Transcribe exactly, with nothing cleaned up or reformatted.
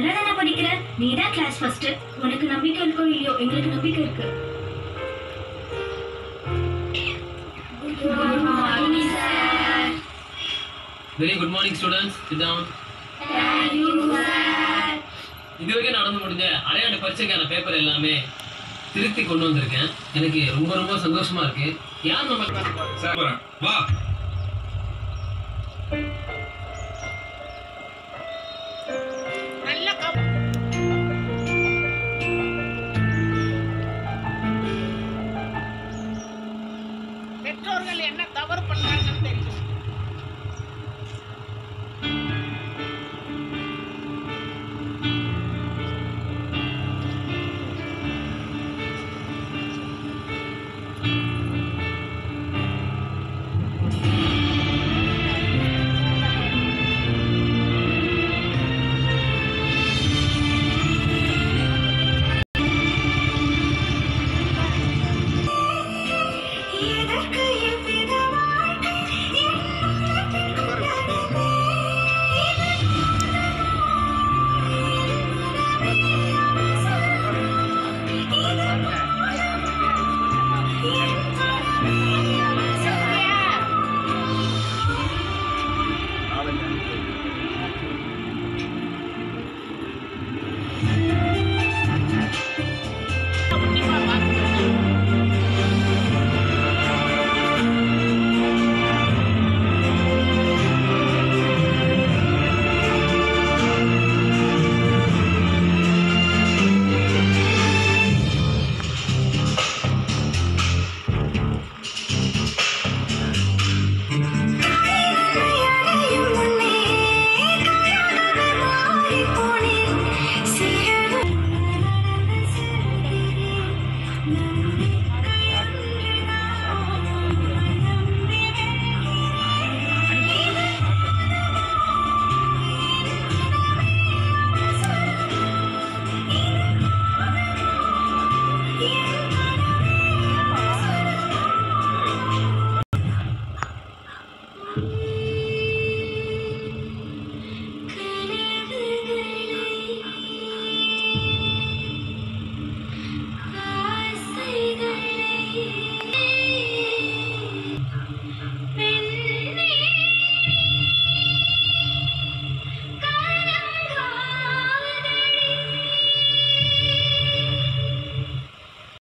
நல்லா தானே படிக்கிற? நீ தான் கிளாஸ் ஃபர்ஸ்ட். உனக்கு நம்பிக்கை இருக்கோ இல்லையோ, எங்களுக்கு நம்பிக்கை இருக்கு. Good morning, sir. Very good morning, students. Sit down. Thank you, sir. இதுவரைக்கும் நடந்து முடிஞ்ச அரையாண்டு பரீட்சைக்கான பேப்பர் எல்லாமே திருத்தி கொண்டு வந்திருக்கேன். எனக்கு ரொம்ப ரொம்ப சந்தோஷமா இருக்கு. யார் நம்ம சார் வா. பெற்றோர்கள் என்ன தவறு பண்ணாங்கன்னு தெரியும். Thank you.